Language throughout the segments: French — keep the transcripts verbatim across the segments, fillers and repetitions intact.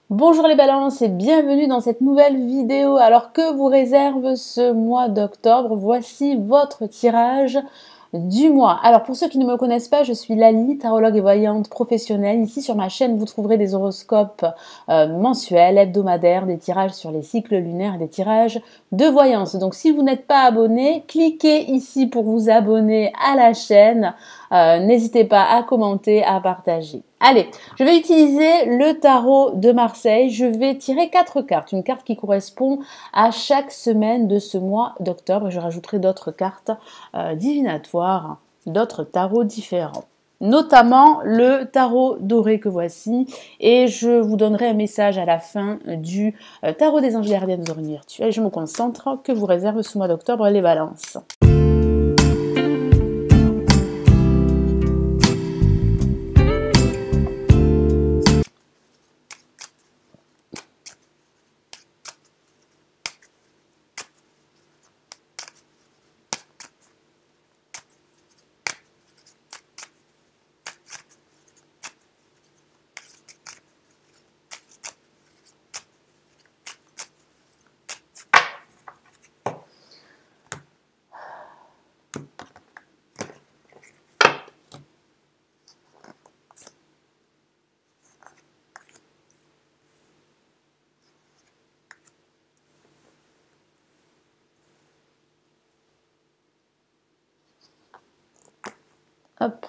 Bonjour les balances et bienvenue dans cette nouvelle vidéo. Alors que vous réserve ce mois d'octobre? Voici votre tirage du mois. Alors pour ceux qui ne me connaissent pas, je suis Lali, tarologue et voyante professionnelle. Ici sur ma chaîne, vous trouverez des horoscopes euh, mensuels, hebdomadaires, des tirages sur les cycles lunaires et des tirages de voyance. Donc si vous n'êtes pas abonné, cliquez ici pour vous abonner à la chaîne. Euh, n'hésitez pas à commenter, à partager. Allez, je vais utiliser le tarot de Marseille. Je vais tirer quatre cartes. Une carte qui correspond à chaque semaine de ce mois d'octobre. Je rajouterai d'autres cartes euh, divinatoires, d'autres tarots différents. Notamment le tarot doré que voici. Et je vous donnerai un message à la fin du euh, tarot des anges gardiens des oreilles virtuelles. Je me concentre. Que vous réserve ce mois d'octobre les balances? Hop.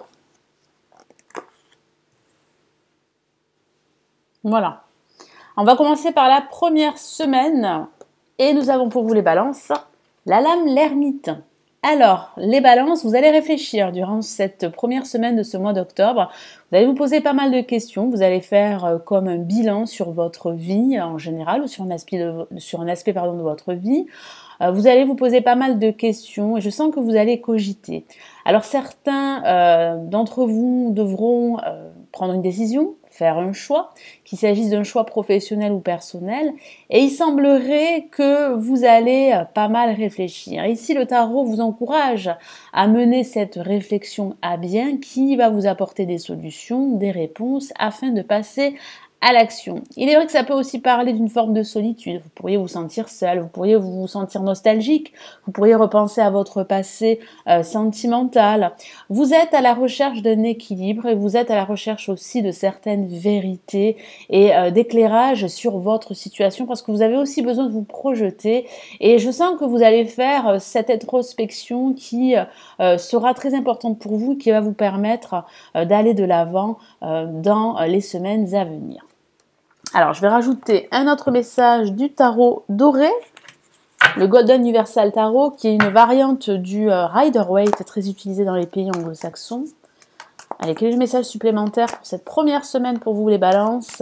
Voilà. On va commencer par la première semaine et nous avons pour vous les balances la lame l'ermite. Alors, les balances, vous allez réfléchir durant cette première semaine de ce mois d'octobre. Vous allez vous poser pas mal de questions. Vous allez faire comme un bilan sur votre vie en général ou sur un aspect, de, sur un aspect pardon, de votre vie. Vous allez vous poser pas mal de questions et je sens que vous allez cogiter. Alors certains euh, d'entre vous devront euh, prendre une décision, faire un choix, qu'il s'agisse d'un choix professionnel ou personnel, et il semblerait que vous allez euh, pas mal réfléchir. Ici, le tarot vous encourage à mener cette réflexion à bien qui va vous apporter des solutions, des réponses afin de passer à l'action. Il est vrai que ça peut aussi parler d'une forme de solitude. Vous pourriez vous sentir seul, vous pourriez vous sentir nostalgique, vous pourriez repenser à votre passé euh, sentimental. Vous êtes à la recherche d'un équilibre et vous êtes à la recherche aussi de certaines vérités et euh, d'éclairage sur votre situation parce que vous avez aussi besoin de vous projeter et je sens que vous allez faire euh, cette introspection qui euh, sera très importante pour vous et qui va vous permettre euh, d'aller de l'avant euh, dans les semaines à venir. Alors, je vais rajouter un autre message du tarot doré, le Golden Universal Tarot, qui est une variante du euh, Rider-Waite, très utilisé dans les pays anglo-saxons. Allez, quel est le message supplémentaire pour cette première semaine pour vous les balances?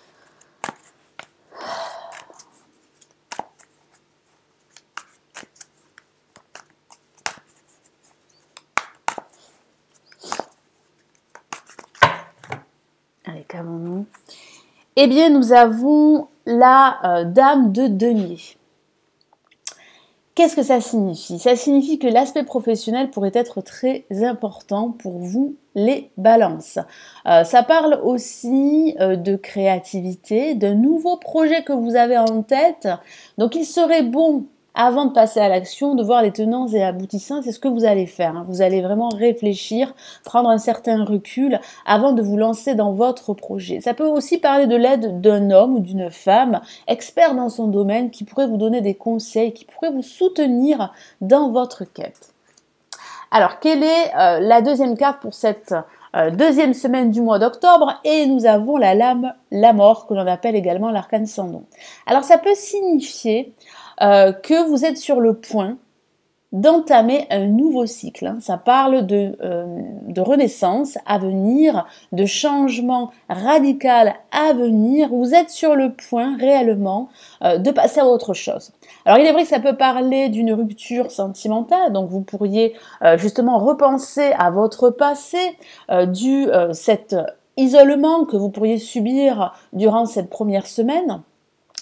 Allez, calmons-nous. Eh bien, nous avons la euh, dame de denier. Qu'est-ce que ça signifie? Ça signifie que l'aspect professionnel pourrait être très important pour vous, les balances. Euh, ça parle aussi euh, de créativité, d'un nouveau projet que vous avez en tête. Donc, il serait bon, avant de passer à l'action, de voir les tenants et aboutissants. C'est ce que vous allez faire. Hein. Vous allez vraiment réfléchir, prendre un certain recul avant de vous lancer dans votre projet. Ça peut aussi parler de l'aide d'un homme ou d'une femme expert dans son domaine qui pourrait vous donner des conseils, qui pourrait vous soutenir dans votre quête. Alors, quelle est euh, la deuxième carte pour cette euh, deuxième semaine du mois d'octobre? Et nous avons la lame, la mort, que l'on appelle également l'arcane sans nom. Alors, ça peut signifier euh, que vous êtes sur le point d'entamer un nouveau cycle. Hein. Ça parle de, euh, de renaissance à venir, de changement radical à venir. Vous êtes sur le point réellement euh, de passer à autre chose. Alors il est vrai que ça peut parler d'une rupture sentimentale, donc vous pourriez euh, justement repenser à votre passé, euh, du euh, cet isolement que vous pourriez subir durant cette première semaine.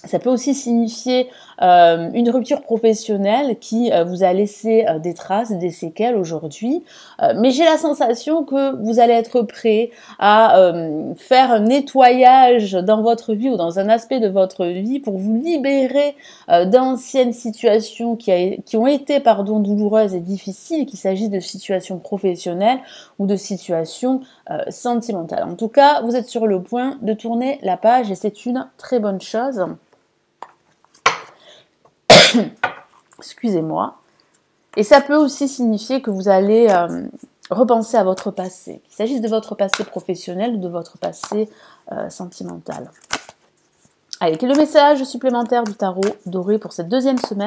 Ça peut aussi signifier euh, une rupture professionnelle qui euh, vous a laissé euh, des traces, des séquelles aujourd'hui. Euh, mais j'ai la sensation que vous allez être prêt à euh, faire un nettoyage dans votre vie ou dans un aspect de votre vie pour vous libérer euh, d'anciennes situations qui, a, qui ont été pardon, douloureuses et difficiles, qu'il s'agisse de situations professionnelles ou de situations euh, sentimentales. En tout cas, vous êtes sur le point de tourner la page et c'est une très bonne chose. Excusez-moi. Et ça peut aussi signifier que vous allez euh, repenser à votre passé, qu'il s'agisse de votre passé professionnel ou de votre passé euh, sentimental. Allez, quel est le message supplémentaire du tarot doré pour cette deuxième semaine ?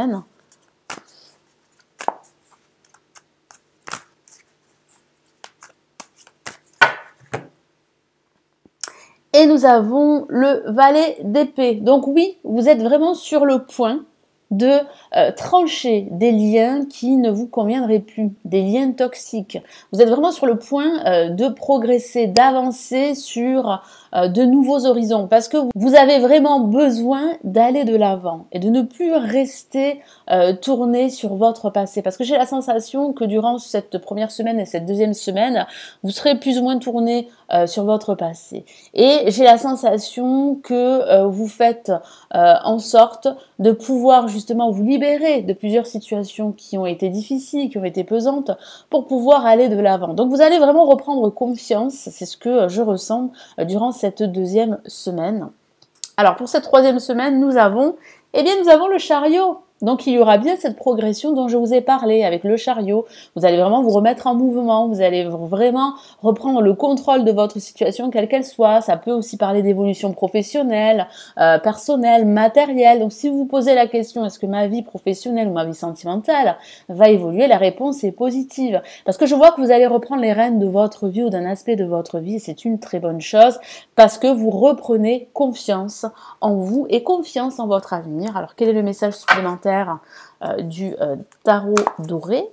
Et nous avons le valet d'épée. Donc oui, vous êtes vraiment sur le point de euh, trancher des liens qui ne vous conviendraient plus, des liens toxiques. Vous êtes vraiment sur le point euh, de progresser, d'avancer sur euh, de nouveaux horizons, parce que vous avez vraiment besoin d'aller de l'avant et de ne plus rester euh, tourné sur votre passé, parce que j'ai la sensation que durant cette première semaine et cette deuxième semaine, vous serez plus ou moins tourné euh, sur votre passé. Et j'ai la sensation que euh, vous faites euh, en sorte de pouvoir justement vous libérer de plusieurs situations qui ont été difficiles, qui ont été pesantes, pour pouvoir aller de l'avant. Donc vous allez vraiment reprendre confiance, c'est ce que je ressens durant cette deuxième semaine. Alors pour cette troisième semaine, nous avons, eh bien nous avons le chariot. Donc il y aura bien cette progression dont je vous ai parlé avec le chariot. Vous allez vraiment vous remettre en mouvement, vous allez vraiment reprendre le contrôle de votre situation, quelle qu'elle soit. Ça peut aussi parler d'évolution professionnelle, euh, personnelle, matérielle. Donc si vous vous posez la question, est-ce que ma vie professionnelle ou ma vie sentimentale va évoluer, la réponse est positive. Parce que je vois que vous allez reprendre les rênes de votre vie ou d'un aspect de votre vie, et c'est une très bonne chose, parce que vous reprenez confiance en vous et confiance en votre avenir. Alors quel est le message supplémentaire Euh, du euh, tarot doré?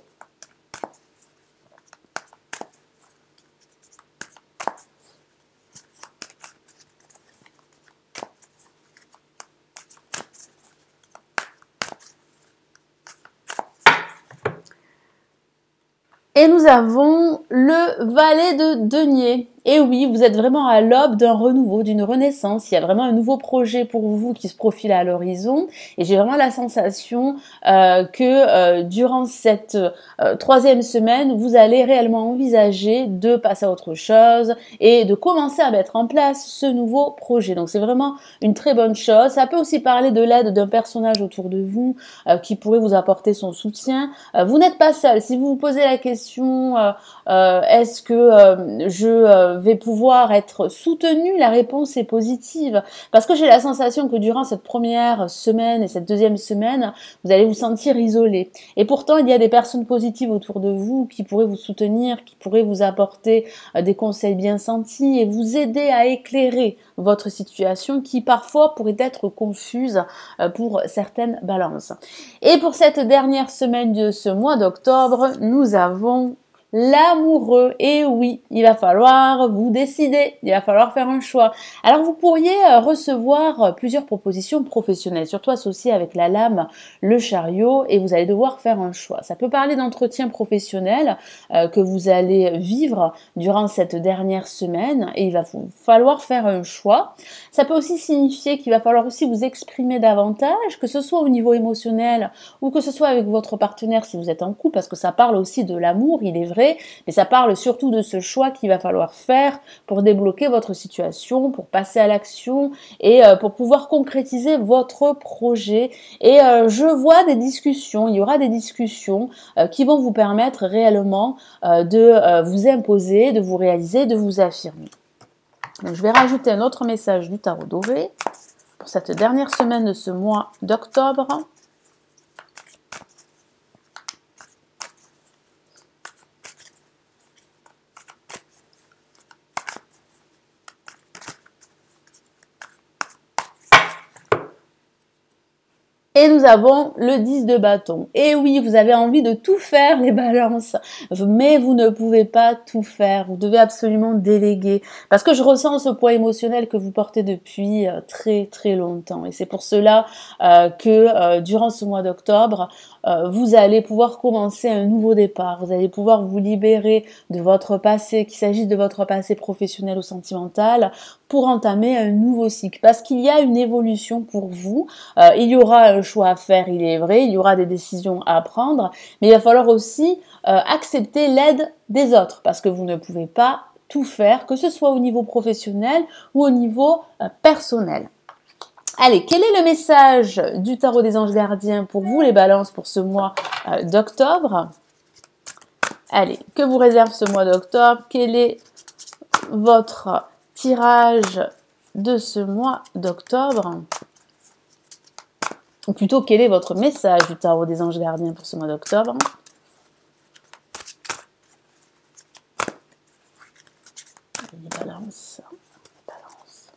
Et nous avons le valet de denier. Et oui, vous êtes vraiment à l'aube d'un renouveau, d'une renaissance. Il y a vraiment un nouveau projet pour vous qui se profile à l'horizon. Et j'ai vraiment la sensation euh, que euh, durant cette euh, troisième semaine, vous allez réellement envisager de passer à autre chose et de commencer à mettre en place ce nouveau projet. Donc c'est vraiment une très bonne chose. Ça peut aussi parler de l'aide d'un personnage autour de vous euh, qui pourrait vous apporter son soutien. Euh, vous n'êtes pas seul. Si vous vous posez la question, euh, euh, est-ce que euh, je... Euh, vais pouvoir être soutenu, la réponse est positive. Parce que j'ai la sensation que durant cette première semaine et cette deuxième semaine, vous allez vous sentir isolé. Et pourtant, il y a des personnes positives autour de vous qui pourraient vous soutenir, qui pourraient vous apporter des conseils bien sentis et vous aider à éclairer votre situation qui parfois pourrait être confuse pour certaines balances. Et pour cette dernière semaine de ce mois d'octobre, nous avons l'amoureux. Et oui, il va falloir vous décider, il va falloir faire un choix. Alors vous pourriez recevoir plusieurs propositions professionnelles, surtout associées avec la lame, le chariot, et vous allez devoir faire un choix. Ça peut parler d'entretien professionnel euh, que vous allez vivre durant cette dernière semaine, et il va vous falloir faire un choix. Ça peut aussi signifier qu'il va falloir aussi vous exprimer davantage, que ce soit au niveau émotionnel ou que ce soit avec votre partenaire si vous êtes en couple, parce que ça parle aussi de l'amour, il est vrai, mais ça parle surtout de ce choix qu'il va falloir faire pour débloquer votre situation, pour passer à l'action et euh, pour pouvoir concrétiser votre projet. Et euh, je vois des discussions, il y aura des discussions euh, qui vont vous permettre réellement euh, de euh, vous imposer, de vous réaliser, de vous affirmer. Donc, je vais rajouter un autre message du tarot doré pour cette dernière semaine de ce mois d'octobre. Et nous avons le dix de bâton. Et oui, vous avez envie de tout faire, les balances, mais vous ne pouvez pas tout faire. Vous devez absolument déléguer. Parce que je ressens ce poids émotionnel que vous portez depuis euh, très très longtemps. Et c'est pour cela euh, que euh, durant ce mois d'octobre, euh, vous allez pouvoir commencer un nouveau départ. Vous allez pouvoir vous libérer de votre passé, qu'il s'agisse de votre passé professionnel ou sentimental, pour entamer un nouveau cycle. Parce qu'il y a une évolution pour vous. Euh, il y aura un choix à faire, il est vrai, il y aura des décisions à prendre, mais il va falloir aussi euh, accepter l'aide des autres, parce que vous ne pouvez pas tout faire, que ce soit au niveau professionnel ou au niveau euh, personnel. Allez, quel est le message du tarot des anges gardiens pour vous les balances pour ce mois euh, d'octobre? Allez, que vous réserve ce mois d'octobre? Quel est votre tirage de ce mois d'octobre? Ou plutôt, quel est votre message du tarot des anges gardiens pour ce mois d'octobre? Les balances. Les balances.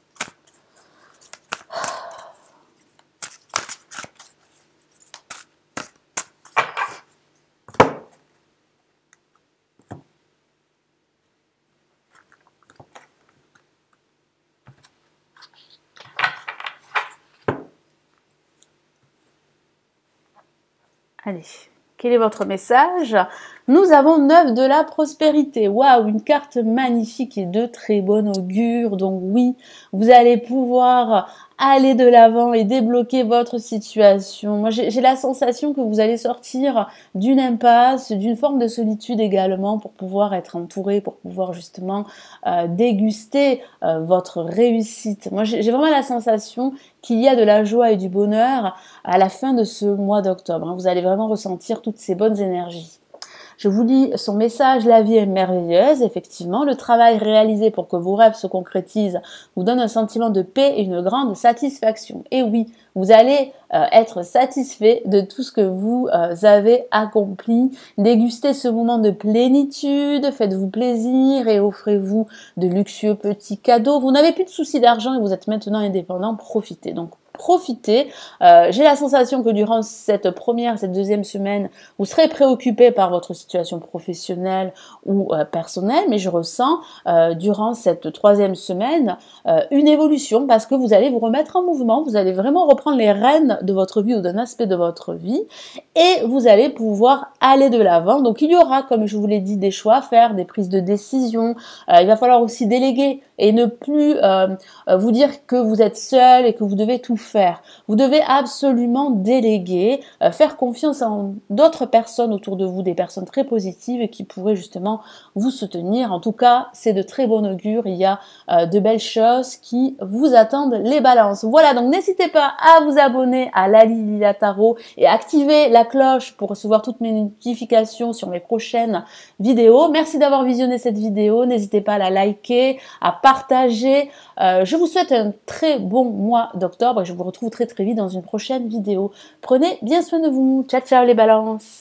Allez, quel est votre message? Nous avons neuf de la prospérité. Waouh, une carte magnifique et de très bon augure. Donc oui, vous allez pouvoir aller de l'avant et débloquer votre situation. Moi, j'ai la sensation que vous allez sortir d'une impasse, d'une forme de solitude également pour pouvoir être entouré, pour pouvoir justement euh, déguster euh, votre réussite. Moi, j'ai vraiment la sensation qu'il y a de la joie et du bonheur à la fin de ce mois d'octobre. Vous allez vraiment ressentir toutes ces bonnes énergies. Je vous lis son message, la vie est merveilleuse, effectivement. Le travail réalisé pour que vos rêves se concrétisent vous donne un sentiment de paix et une grande satisfaction. Et oui, vous allez euh, être satisfait de tout ce que vous euh, avez accompli. Dégustez ce moment de plénitude, faites-vous plaisir et offrez-vous de luxueux petits cadeaux. Vous n'avez plus de soucis d'argent et vous êtes maintenant indépendant, profitez. Donc, profitez. Euh, j'ai la sensation que durant cette première, cette deuxième semaine, vous serez préoccupé par votre situation professionnelle ou euh, personnelle, mais je ressens euh, durant cette troisième semaine euh, une évolution parce que vous allez vous remettre en mouvement, vous allez vraiment reprendre les rênes de votre vie ou d'un aspect de votre vie et vous allez pouvoir aller de l'avant. Donc il y aura, comme je vous l'ai dit, des choix à faire, des prises de décision. Euh, il va falloir aussi déléguer et ne plus euh, vous dire que vous êtes seul et que vous devez tout faire. Vous devez absolument déléguer, euh, faire confiance en d'autres personnes autour de vous, des personnes très positives et qui pourraient justement vous soutenir. En tout cas, c'est de très bon augure. Il y a euh, de belles choses qui vous attendent, les balances. Voilà, donc n'hésitez pas à vous abonner à Lali Lila Tarot et activer la cloche pour recevoir toutes mes notifications sur mes prochaines vidéos. Merci d'avoir visionné cette vidéo. N'hésitez pas à la liker, à partager. Euh, je vous souhaite un très bon mois d'octobre et je vous retrouve très très vite dans une prochaine vidéo. Prenez bien soin de vous. Ciao ciao les balances.